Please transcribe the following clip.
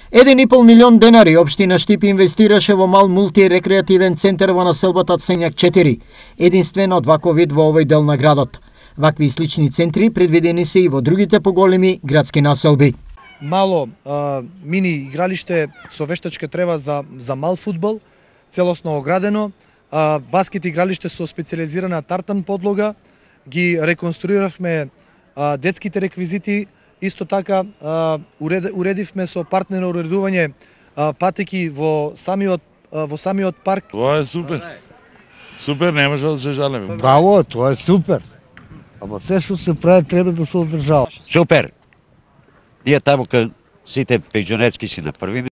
1,5 милион денари општина Штип инвестираше во мал мултирекреативен центар во населбата Ценјак 4, единствен од ваков вид во овој дел на градот. Вакви слични центри предвидени се и во другите поголеми градски населби. Мало мини игралиште со вештачка трева за мал фудбал, целосно оградено, баскет игралиште со специализирана тартан подлога, ги реконструиравме детските реквизити, исто така уредивме со партнерно уредување патеки во самиот парк. Тоа е супер. Супер, не може да се жалиме. Браво, тоа е супер. Ама се што се прави треба да се одржава. Супер. Ние таму кај сите пензионерски си направиме.